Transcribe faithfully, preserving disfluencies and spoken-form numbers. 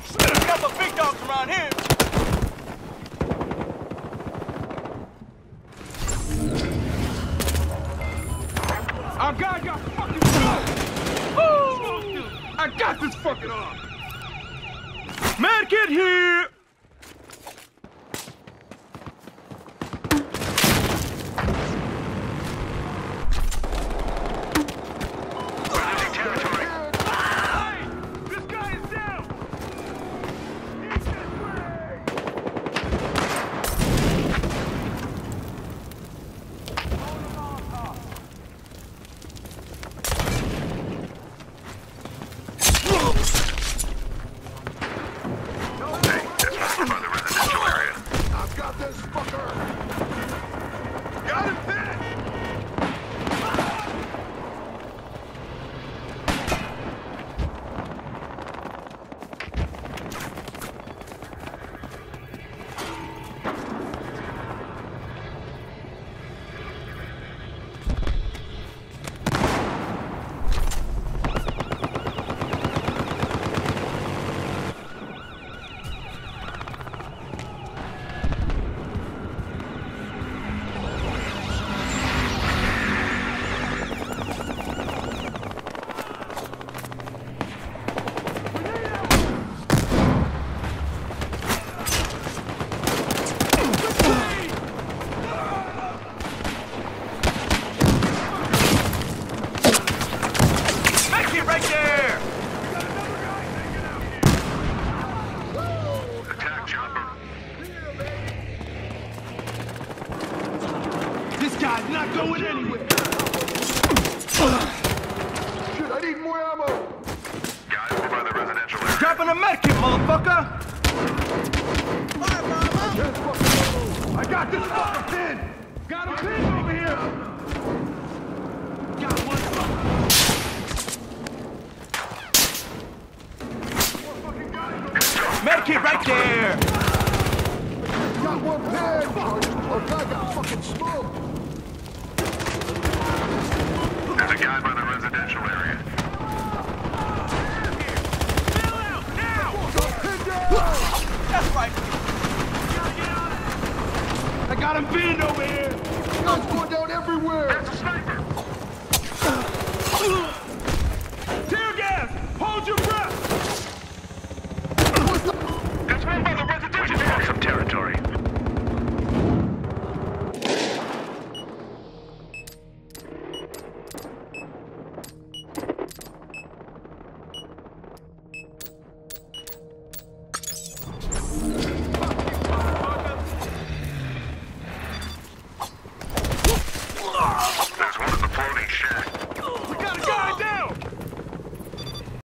We got some big dogs around here. Our guy got fucking shot! Woo! I got this fucking arm! Medkit here! Not going anywhere! Shit, I need more ammo! Guys over by the residential area. Dropping a medkit, motherfucker! I got this fucker pinned! Got him pinned over here! Got one fucker! Medkit right there! Got one pinned! Our guy got fucking smoked! There's a guy by the residential area. Bail out, now! That's right. I got him pinned over here! Guys going down everywhere! There's a sniper!